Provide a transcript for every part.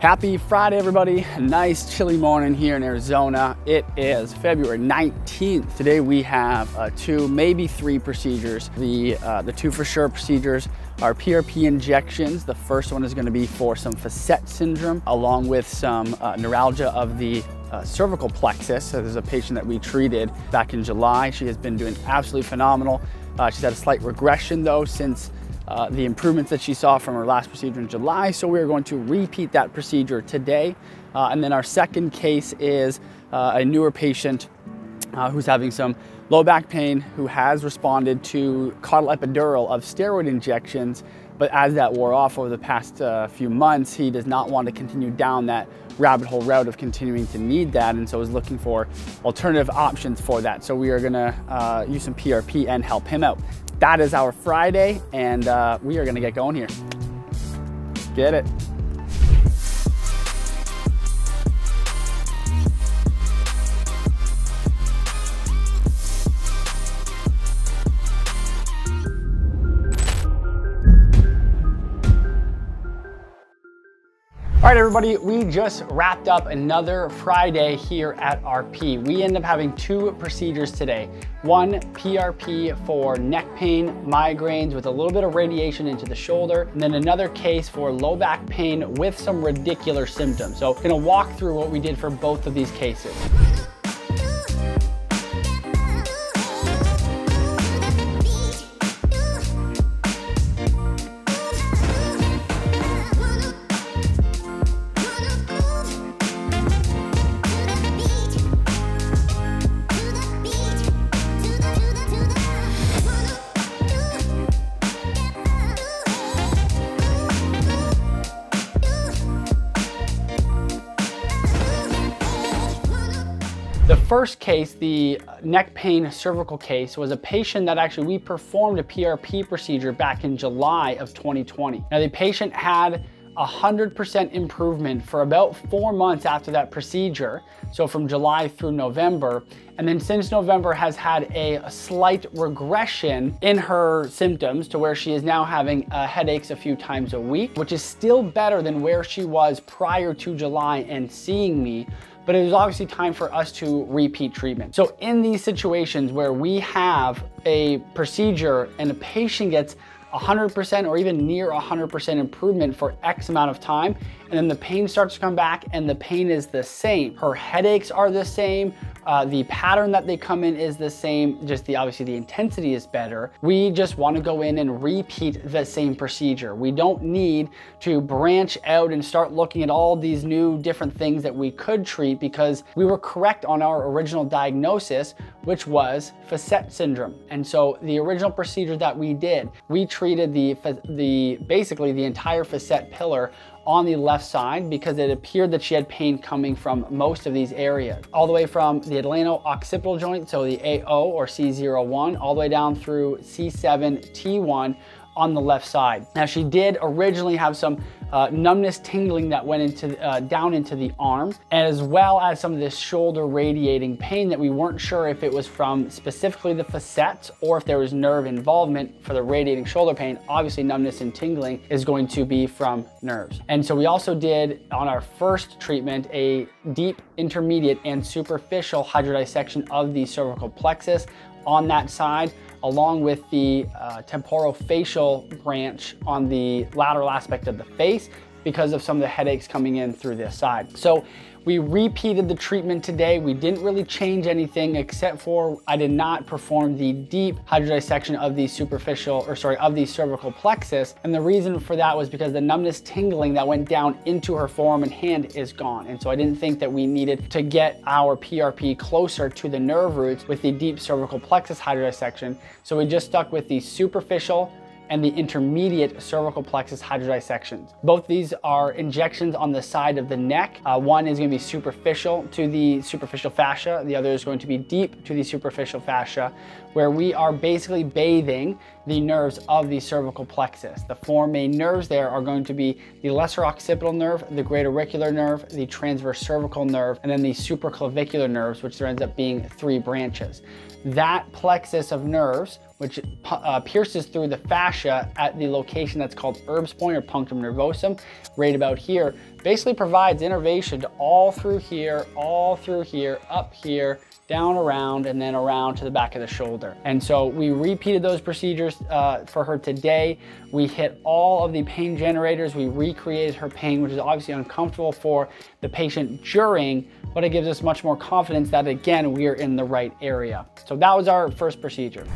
Happy Friday, everybody. A nice chilly morning here in Arizona. It is February 19th. Today we have two, maybe three procedures. The two for sure procedures are PRP injections. The first one is going to be for some facet syndrome, along with some neuralgia of the cervical plexus. So there's a patient that we treated back in July. She has been doing absolutely phenomenal. She's had a slight regression though since the improvements that she saw from her last procedure in July. So we're going to repeat that procedure today. And then our second case is a newer patient who's having some low back pain, who has responded to caudal epidural of steroid injections. But as that wore off over the past few months, he does not want to continue down that rabbit hole route of continuing to need that, and so is looking for alternative options for that. So we are gonna use some PRP and help him out. That is our Friday, and we are gonna get going here. Let's get it. All right, everybody, we just wrapped up another Friday here at RP. We end up having two procedures today. One, PRP for neck pain, migraines with a little bit of radiation into the shoulder, and then another case for low back pain with some radicular symptoms. So I'm gonna walk through what we did for both of these cases. The first case, the neck pain cervical case, was a patient that actually we performed a PRP procedure back in July of 2020. Now the patient had 100% improvement for about 4 months after that procedure. So from July through November. And then since November has had a slight regression in her symptoms to where she is now having headaches a few times a week, which is still better than where she was prior to July and seeing me. But it was obviously time for us to repeat treatment. So in these situations where we have a procedure and a patient gets 100% or even near 100% improvement for X amount of time, and then the pain starts to come back and the pain is the same. Her headaches are the same. The pattern that they come in is the same, just obviously the intensity is better. We just want to go in and repeat the same procedure. We don't need to branch out and start looking at all these new different things that we could treat, because we were correct on our original diagnosis, which was facet syndrome. And so the original procedure that we did, we treated basically the entire facet pillar on the left side, because it appeared that she had pain coming from most of these areas, all the way from the Atlano-occipital joint, so the AO or C01, all the way down through C7, T1 on the left side. Now she did originally have some numbness, tingling that went into down into the arm, as well as some of this shoulder radiating pain that we weren't sure if it was from specifically the facets or if there was nerve involvement for the radiating shoulder pain. Obviously numbness and tingling is going to be from nerves. And so we also did on our first treatment a deep, intermediate, and superficial hydrodissection of the cervical plexus on that side, along with the temporofacial branch on the lateral aspect of the face, because of some of the headaches coming in through this side. So we repeated the treatment today. We didn't really change anything except for I did not perform the deep hydrodissection of the of the cervical plexus. And the reason for that was because the numbness, tingling that went down into her forearm and hand is gone. And so I didn't think that we needed to get our PRP closer to the nerve roots with the deep cervical plexus hydrodissection. So we just stuck with the superficial and the intermediate cervical plexus hydrodissections. Both these are injections on the side of the neck. One is going to be superficial to the superficial fascia. The other is going to be deep to the superficial fascia, where we are basically bathing the nerves of the cervical plexus. The four main nerves there are going to be the lesser occipital nerve, the great auricular nerve, the transverse cervical nerve, and then the supraclavicular nerves, which there ends up being 3 branches. That plexus of nerves, which pierces through the fascia at the location that's called Erb's point or punctum nervosum, right about here, basically provides innervation to all through here, up here, down around, and then around to the back of the shoulder. And so we repeated those procedures for her today. We hit all of the pain generators. We recreated her pain, which is obviously uncomfortable for the patient during, but it gives us much more confidence that, again, we are in the right area. So that was our first procedure.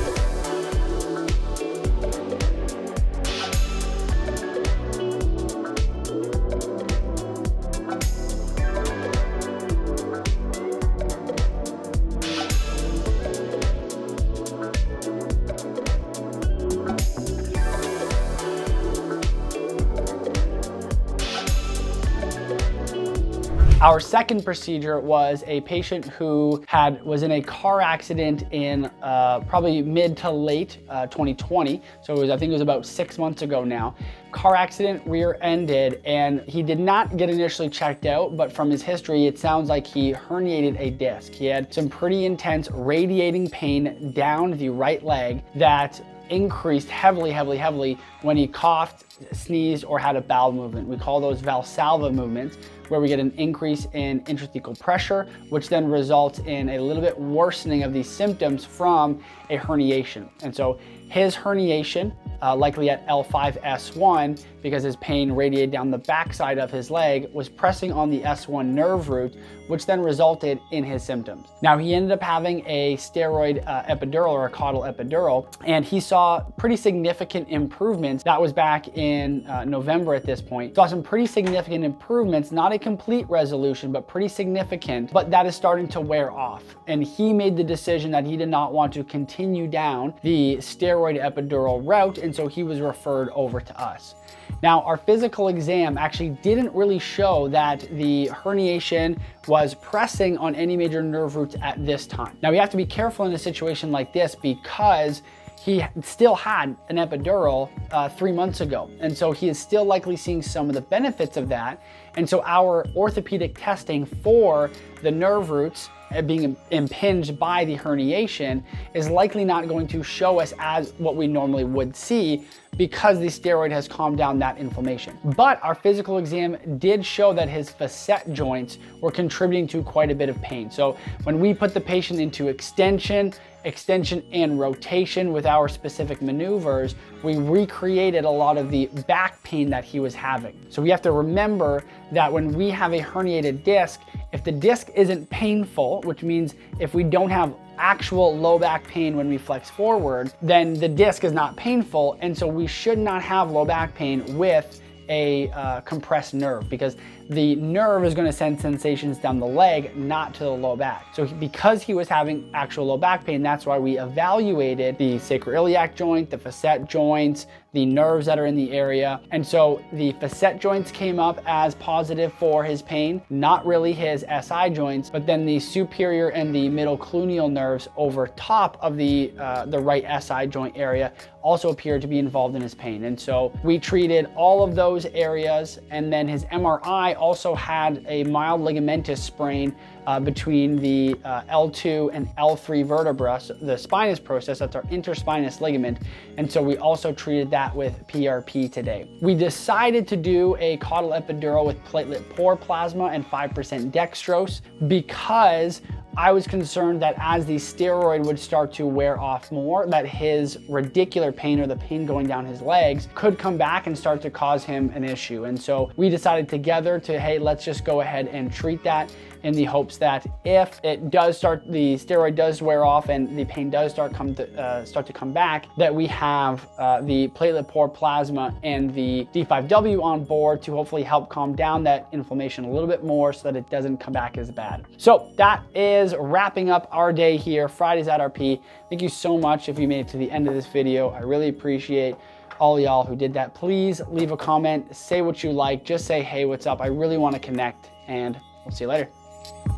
Our second procedure was a patient who was in a car accident in probably mid to late 2020. So I think it was about 6 months ago now. Car accident, rear-ended, and he did not get initially checked out, but from his history, it sounds like he herniated a disc. He had some pretty intense radiating pain down the right leg that increased heavily when he coughed, sneezed, or had a bowel movement. We call those Valsalva movements, where we get an increase in intrathecal pressure, which then results in a little bit worsening of these symptoms from a herniation. And so his herniation, likely at L5-S1, because his pain radiated down the backside of his leg, was pressing on the S1 nerve root, which then resulted in his symptoms. Now, he ended up having a steroid epidural or a caudal epidural, and he saw pretty significant improvements. That was back in November at this point. Saw some pretty significant improvements, not a complete resolution, but pretty significant, but that is starting to wear off. And he made the decision that he did not want to continue down the steroid epidural route, and so he was referred over to us. Now, our physical exam actually didn't really show that the herniation was pressing on any major nerve roots at this time. Now, we have to be careful in a situation like this because he still had an epidural 3 months ago. And so he is still likely seeing some of the benefits of that. And so our orthopedic testing for the nerve roots being impinged by the herniation is likely not going to show us as what we normally would see because the steroid has calmed down that inflammation. But our physical exam did show that his facet joints were contributing to quite a bit of pain. So when we put the patient into extension and rotation with our specific maneuvers, we recreated a lot of the back pain that he was having. So we have to remember that when we have a herniated disc, if the disc isn't painful, which means if we don't have actual low back pain when we flex forward, then the disc is not painful, and so we should not have low back pain with a compressed nerve, because the nerve is going to send sensations down the leg, not to the low back. So because he was having actual low back pain, that's why we evaluated the sacroiliac joint, the facet joints, the nerves that are in the area. And so the facet joints came up as positive for his pain, not really his SI joints, but then the superior and the middle cluneal nerves over top of the right SI joint area also appeared to be involved in his pain. And so we treated all of those areas, and then his MRI also had a mild ligamentous sprain between the L2 and L3 vertebra, so the spinous process, that's our interspinous ligament. And so we also treated that with PRP today. We decided to do a caudal epidural with platelet poor plasma and 5% dextrose because I was concerned that as the steroid would start to wear off more, that his radicular pain, or the pain going down his legs, could come back and start to cause him an issue. And so we decided together to, hey, let's just go ahead and treat that, in the hopes that if it does start, the steroid does wear off and the pain does start to come back, that we have the platelet poor plasma and the D5W on board to hopefully help calm down that inflammation a little bit more so that it doesn't come back as bad. So that is wrapping up our day here, Fridays at RP. Thank you so much if you made it to the end of this video. I really appreciate all y'all who did that. Please leave a comment, say what you like, just say, hey, what's up? I really want to connect, and we'll see you later.